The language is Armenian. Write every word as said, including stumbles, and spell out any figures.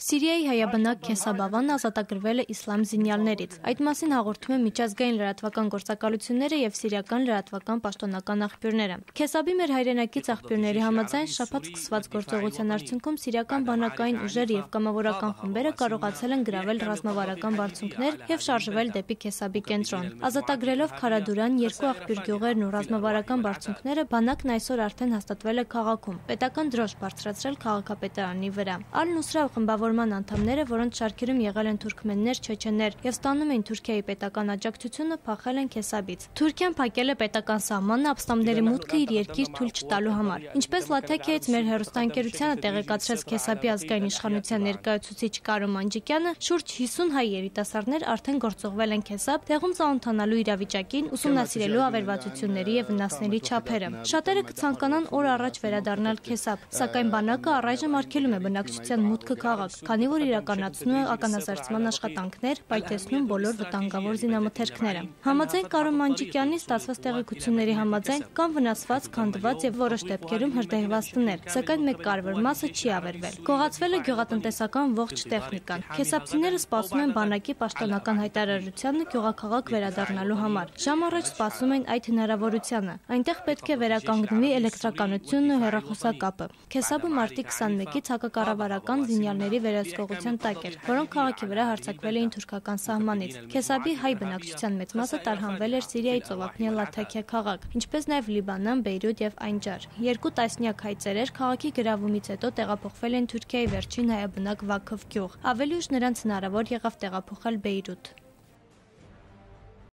Սիրիայի հայաբնակ Քեսաբավան ազատագրվել է իսլամ զինյալներից։ Այդ մասին հաղորդում են միջազգային լրատվական գործակալությունները եւ սիրիական լրատվական պաշտոնական աղբյուրները։ Քեսաբի մեր հայրենակից աղբյուրների համաձայն շաբաթ սկսված գործողության արդյունքում սիրիական բանակային ուժերը եւ կամավորական խմբերը կարողացել են գրավել ռազմավարական բարձունքներ եւ շարժվել դեպի Քեսաբի կենտրոն։ Ազատագրելով Քարադուրան, երկու աղբյուր գյուղերն ու ռազմավարական բարձունքները, բանակն այսօր արդեն հաստատվել է քաղաքում։ Պետական դրոշ բարձրացրել քաղաքապետարանի վրա։ Ալ-Նուսրա խմբավորման անդամները, որոնց շարքերում եղել են թուրքմեններ, չեչեներ եւ ստանում էին Թուրքիայի պետական աջակցությունը, փախել են Քեսաբից։ Թուրքիան փակել է պետական սահմանը ապստամբների մուտքը իր երկիր թույլ չտալու համար։ Ինչպես Լաթաքիայից մեր հեռուստաընկերությանը տեղեկացրեց Քեսաբի ազգային իշխանության ներկայացուցիչ Կարո Մանջիկյանը, շուրջ հիսուն հայ երիտասարդներ արդեն գործողվել են Քեսաբ, տեղում ծանոթանալու իրավիճակին, ուսումնասիրելու ավերվածությունների եւ վնասների չափերը։ Շատերը կցանկանան օր առաջ վերադառնալ Քեսաբ, սակայն բանակը առայժմ արգելում է բնակչության մուտքը քաղաք, քանի որ իրականացնում է ականազերծման աշխատանքներ, պայթեցնում բոլոր վտանգավոր զինամթերքները։ Համաձայն Կարո Մանջիկյանի ստացված տեղեկությունների համաձայն կան վնասված, քանդված եւ որոշ դեպքերում հրդեհված տներ, սակայն մեկ կարևոր մասը չի ավերվել։ Գողացվել է գյուղատնտեսական ողջ տեխնիկան։ Քեսաբցիները սպասում են բանակի պաշտոնական հայտարարությանը գյուղաքաղաք վերադառնալու համար։ Ժամ առաջ սպասում են այդ հնարավորությանը։ Այնտեղ պետք է վերականգնվի էլեկտրականությունն ու հեռախոսակապը։ Քեսաբը մարտի քսանմեկից հակակառավարական զինյալների վերահսկողության տակ էր, որոնք քաղաքի վրա հարձակվել էին թուրքական սահմանից։ Քեսաբի հայ բնակչության մեծ մասը տարհանվել էր Սիրիայի ծովափնյա Լաթաքիա քաղաք, ինչպես նաև Լիբանան, Բեյրութ եւ Այնջար։ Երկու տասնյակ հայ ծերեր քաղաքի գրավումից հետո տեղափոխվել են Թուրքիայի վերջին հայաբնակ Վաքով գյուղ։ Ավելի ուշ նրանց հնարավոր եղավ տեղափոխել Բեյրութ։